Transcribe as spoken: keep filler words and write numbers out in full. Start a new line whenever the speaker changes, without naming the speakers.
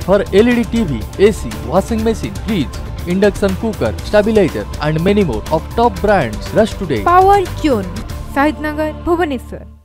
for L E D T V, A C, washing machine, fridge, induction cooker, stabilizer and many more of top brands. Rush today.
Power Tune, Sahidnagar, Bhubaneswar.